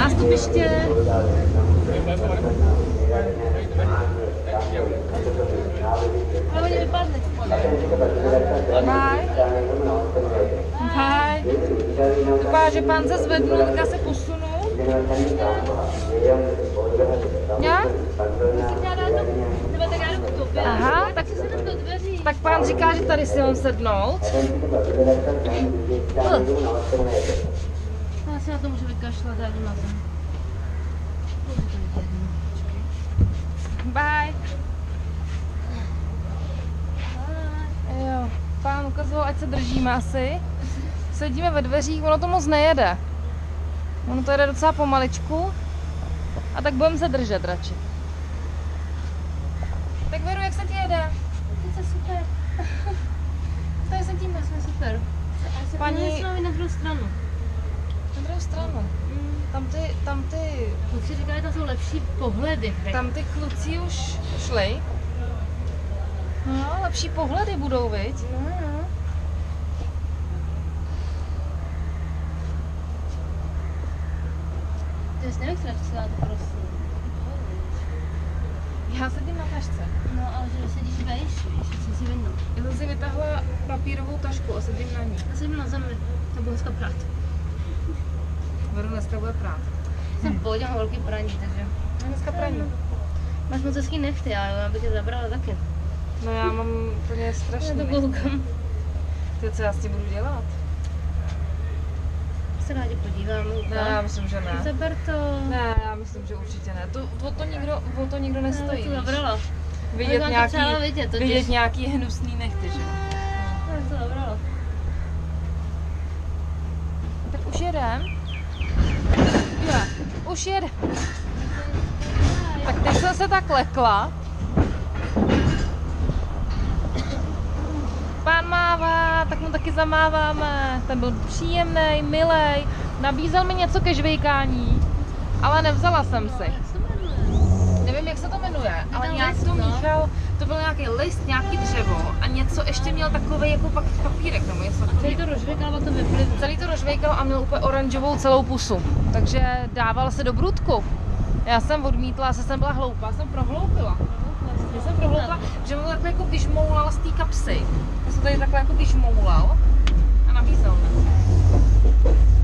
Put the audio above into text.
Nástupiště. Ale oni vypadne. Bye. Bye. Vypadá, že pán se zvednul, tak já se posunu. Já? Aha, tak pán říká, že tady si mám sednout. Já si na to můžu vykašlat, já jdu na zem. Bye. Jo, pán ukazoval, ať se držíme asi. Sedíme ve dveřích, ono to moc nejede. Ono to jede docela pomaličku. A tak budeme se držet radši. Tak Věru, jak se ti jede? To je super. Tady sedíme, jsme super. Paní... na druhou stranu. Na druhou stranu. Tam ty... Kluci říkali, že tam jsou lepší pohledy. Tam ty kluci už šli. No, lepší pohledy budou, viď? No. Ty jsi nevystračila to prosím. Já sedím na tašce. No, ale že sedíš vejš, co si vyndal. Já jsem si vytáhla papírovou tašku a sedím na ní. Já sedím na zemi, to budu dneska prát. Veru dneska bude prát. Jsem v pohodě, mám velký praní, takže... Já dneska praní. Máš moc hezký nechty, ale já bych je zabrala taky. No já mám úplně strašný Já to koukám. Ty, co já s tím budu dělat? Se rádi podívám. Ne, já myslím, že ne. Zaber to. Ne, já myslím, že určitě ne. O to nikdo nestojí. Já to zabrala. Vidět nějaký hnusný nechty, že? Já to zabrala. Tak už jedem. Jo, už jedem. Tak teď jsem se tak lekla. Pán mává, tak mu taky zamáváme. Ten byl příjemný, milej. Nabízel mi něco ke žvejkání, ale nevzala jsem si. Nevím, jak se to jmenuje, ale nějak to míchal. To byl nějaký list, nějaký dřevo a něco ještě měl takový jako papírek nebo něco. Celý to rozžvejkal a to vyplivl. Celý to rozžvejkal a měl úplně oranžovou celou pusu. Takže dával se do brudku. Já jsem odmítla, jsem byla hloupá, jsem prohloupila. Já jsem prohloupila, že mu takhle jako vyžmoulal z té kapsy. Já jsem tady takhle jako vyžmoulal a nabízel mi.